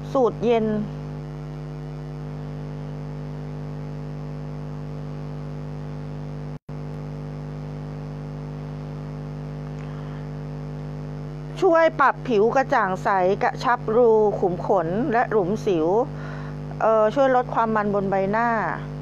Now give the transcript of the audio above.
สูตรเย็นช่วยปรับผิวกระจ่างใสกระชับรูขุมขนและหลุมสิวช่วยลดความมันบนใบหน้า